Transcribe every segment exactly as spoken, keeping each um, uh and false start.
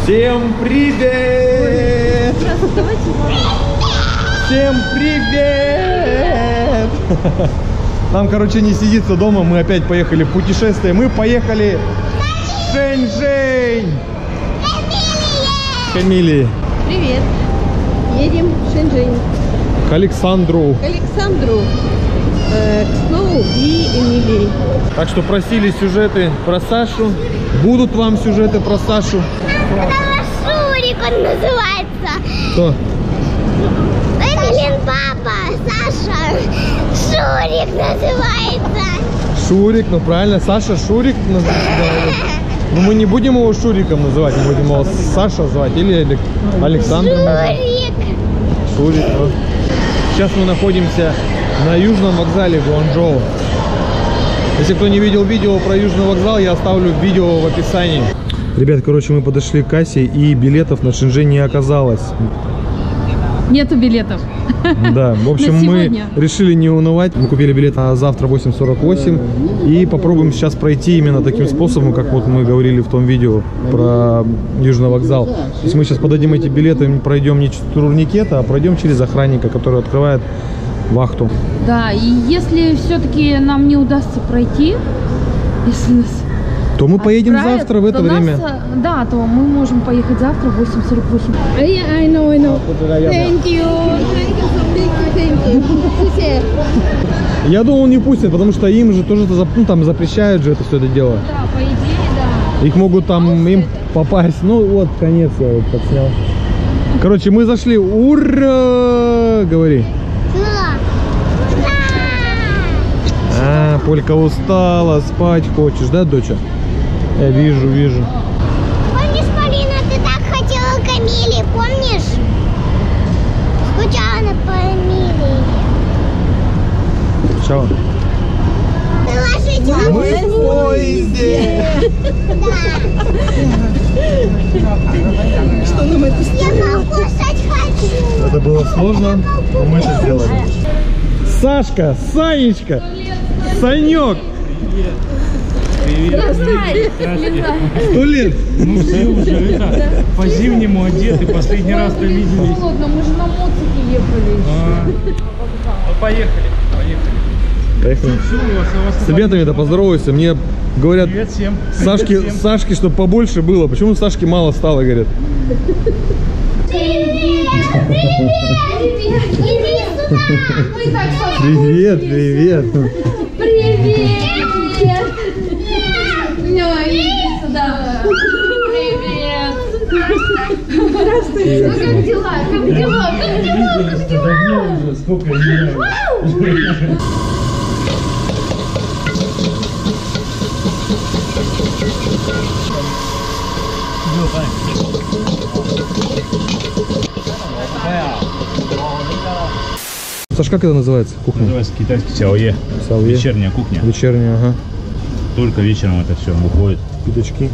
Всем привет! Всем привет! Нам, короче, не сидится дома, мы опять поехали в путешествие. Мы поехали в Шэньчжэнь! К Эмилии! Привет! Едем в Шэньчжэнь. К Александру. К Александру. Э, к Сноу и Эмилии. Так что просили сюжеты про Сашу. Будут вам сюжеты про Сашу. Шурик он называется. Кто? Эмилин папа, Саша. Шурик называется. Шурик, ну правильно, Саша Шурик. Ну мы не будем его Шуриком называть, мы будем его Саша звать или Александр. Шурик. Шурик. Вот. Сейчас мы находимся на южном вокзале Гуанчжоу. Если кто не видел видео про южный вокзал, я оставлю видео в описании. Ребят, короче, мы подошли к кассе, и билетов на Шэньчжэнь не оказалось. Нету билетов. Да, в общем, мы решили не унывать. Мы купили билет на завтра в восемь сорок восемь и попробуем сейчас пройти именно таким способом, как вот мы говорили в том видео про южный вокзал. То есть мы сейчас подадим эти билеты, пройдем не через турникет, а пройдем через охранника, который открывает вахту. Да, и если все-таки нам не удастся пройти, если нас то мы поедем отправят, завтра в это нас, время. Да, то мы можем поехать завтра в восемь сорок восемь. I, I know, I know. Thank you. Thank you, thank you, thank you. Я думал, не пустят, потому что им же тоже ну, там запрещают же это все это дело. Да, по идее, да. Их могут там им попасть. Ну вот, конец я вот подснял. Короче, мы зашли. Ура! Говори. А, Полька устала, спать хочешь, да, доча? Я вижу, вижу. Помнишь, Полина, ты так хотела к Эмилии, помнишь? Скучала по Эмилии. Скучала? Мы в поезде! Что нам это Я покушать хочу. Это было сложно, но мы это сделали. Сашка, Санечка, Санек. Привет. Сто лет. Мы все уже это, по-зимнему одеты, последний раз то виделись. Холодно, мы же на моцике ехали. А, ну, поехали, поехали. Поехали. Все, у вас, у вас С ребятами-то поздоровайся. Мне говорят, привет всем. Сашки, Привет всем. Сашки, чтобы побольше было. Почему Сашки мало стало, говорят? Привет! Привет! Иди сюда! Привет, привет. Привет! Ну, иди сюда. Привет! Здравствуйте! Ну, как дела? Как дела? Как дела? Как дела? Уже сколько не знаю. Саш, как это называется? Кухня? Называется китайский сяое. Сяое. Вечерняя кухня. Вечерняя, ага. Только вечером это все выходит. Пятачки.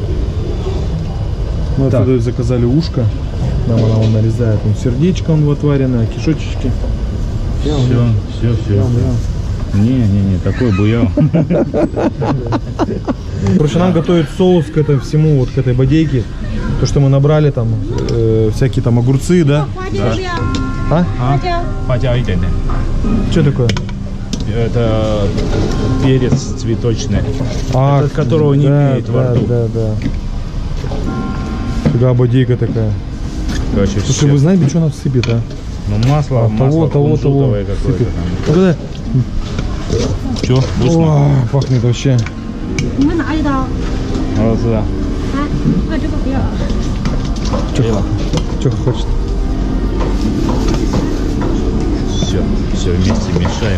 Мы Так. отсюда заказали ушко. Нам она вон нарезает. Вон сердечко он вот вареное, кишочечки. Все, все, все. Не-не-не, такой буял. Короче, нам готовят соус к этому всему, вот к этой бодейке. То, что мы набрали там, э, всякие там огурцы, да? Да. А? А? Потяйте. Что такое? Это перец цветочный, А, от которого не да, имеет да, во рту. Да, да. Да, бодейка такая. Короче, Слушай, все. вы знаете, что она всыпет, а? Ну масло, А, масло того, того, того. кунжутовое какое-то Сыпет. там. Ну, когда... Че, вкусно? О, пахнет вообще. Вот сюда. Что хочет? Все, все вместе мешаем.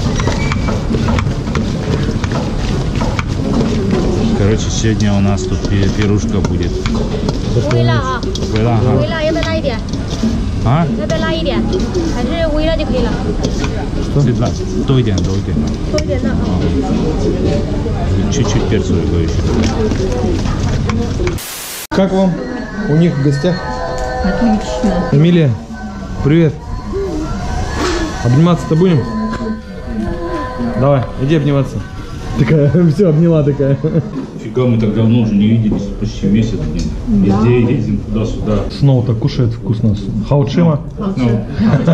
Короче, сегодня у нас тут пи- пирушка будет. 微辣啊， Ага. 微辣要不要辣一点？ А? 要不要辣一点？还是微辣就可以了？ Светлана,多一点,多一点. 多一点的啊。 Чуть-чуть перцу еще. Как вам? У них в гостях? Отлично. Эмилия, привет. Обниматься-то будем? Давай, иди обниматься. Такая, все, обняла такая. Нифига, мы так давно уже не виделись, почти месяц. Везде ездим туда-сюда. Снова так кушает вкусно. Хаучима? Ну,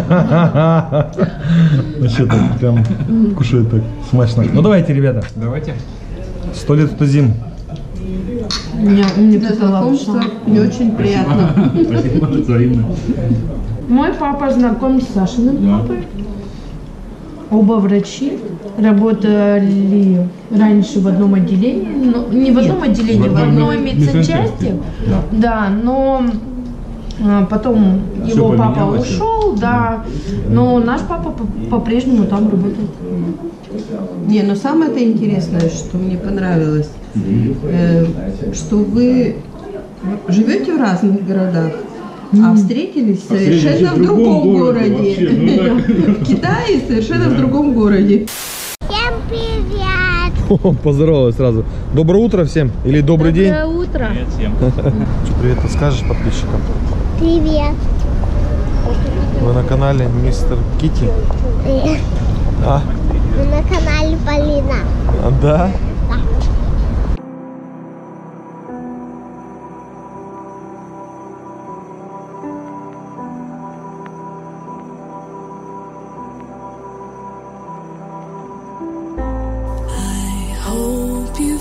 Вообще так прям кушает так смачно. Ну давайте, ребята. давайте. Сто лет тузим. Мне, мне знакомство не очень приятно. Спасибо, взаимно. Мой папа знаком с Сашиным папой. Оба врачи, работали раньше в одном отделении, но не в одном отделении, в одной медсанчасти. Да. да, но а, потом Все его папа поменялось. ушел, да, но наш папа по- по-прежнему там работает. Не, но самое-то интересное, что мне понравилось, э, что вы живете в разных городах, а встретились совершенно в другом городе. В Китае совершенно в другом городе. Всем привет! О, поздоровалась сразу. Доброе утро всем или добрый день. Доброе утро. Привет всем. Привет, ты скажешь подписчикам? Привет! Вы на канале Мистер Китти? А, Мы на канале Полина. а, да? Hope you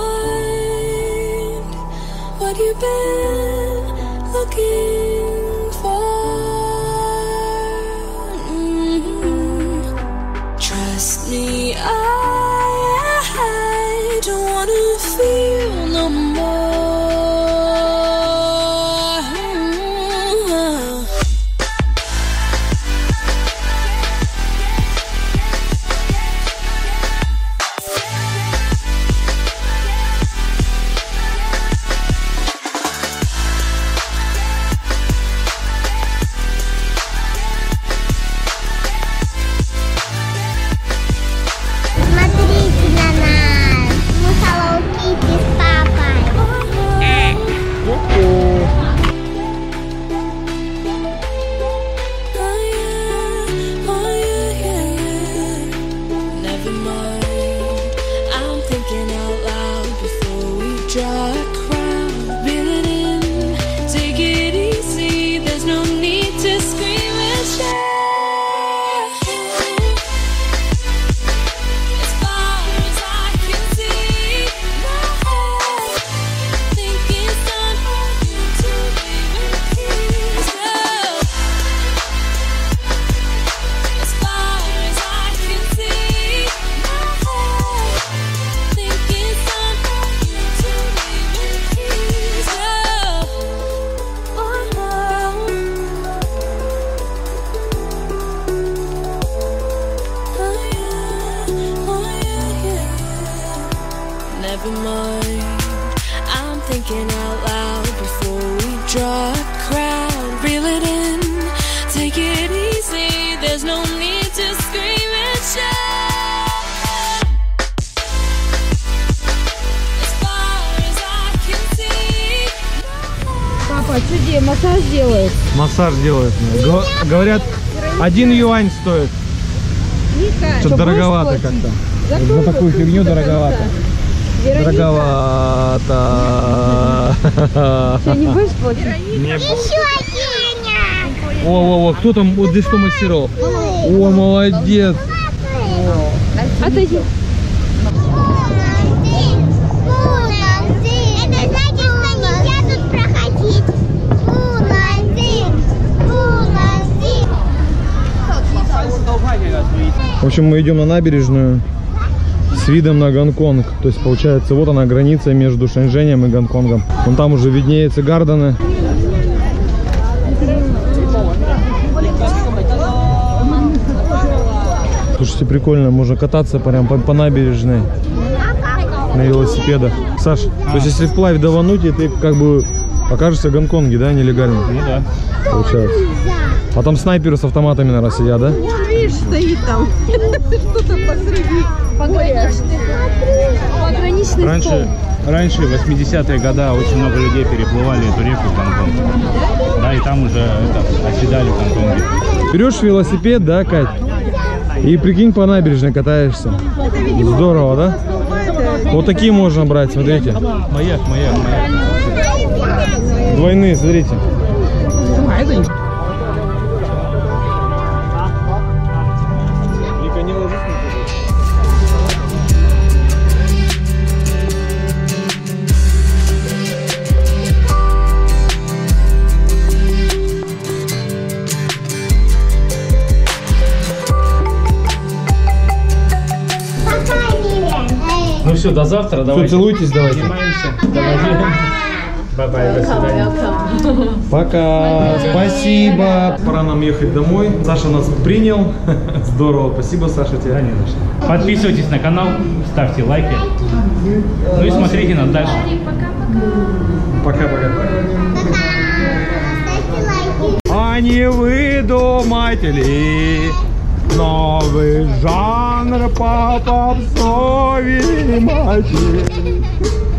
find what you've been looking for. Mhm. Trust me, I, I don't wanna feel no more. Смотрите на нас! Мы Hello Kitty с папой. Oh yeah, oh yeah, yeah, yeah. Never mind. I'm thinking out loud before we draw a crowd. Reel it in, take it easy. There's no need to scream and shout. As far as I can see, my head think it's time for you to leave in peace. As far as I can see, my head think it's time for you to leave in peace. Oh, oh, oh yeah, oh yeah, yeah. Never mind. I'm thinking out loud before we draw a crowd. Reel it in, take it easy. There's no need to scream and shout. As far as I can see. Папа, что где массаж делает? Массаж делает. Го- говорят, один юань стоит. Что-то дороговато как-то. За такую фигню дороговато. Дороговато. Ты не будешь платить? Не- Еще денег! О, о, о, кто там вот здесь что мастеров? О, молодец. Отойди. Это значит, что нельзя тут проходить. В общем, мы идем на набережную с видом на Гонконг. То есть, получается, вот она граница между Шэньчжэнем и Гонконгом. Вон там уже виднеются гардены. Слушайте, прикольно, можно кататься прям по, по набережной на велосипедах. Саш, то есть если вплавь давануть, и ты как бы окажешься в Гонконге, да, нелегально? Ну да. Получается. А там снайперы с автоматами, наверное, сидят, да? Видишь, стоит там что-то посреди. Пограничный. Пограничный Раньше, стол. раньше, в восьмидесятые годы, очень много людей переплывали эту реку в Гонконг. Да, и там уже это, оседали в Гонконге. Берешь велосипед, да, Кать? И прикинь, по набережной катаешься. Здорово, да? Это Вот такие можно брать, смотрите. Маяк, маяк, маяк. Двойные, смотрите. Ну все, до завтра, давайте. целуйтесь, давайте. Снимаемся. Давайте. Бай-бай, до свидания. Пока. Спасибо. Пора нам ехать домой. Саша нас принял. Здорово. Спасибо, Саша, тебе. Да, не за что. Подписывайтесь на канал, ставьте лайки. Ну и смотрите нас дальше. Пока-пока. Ставьте лайки. Они выдуматели. Новый жанр по попсовой матери.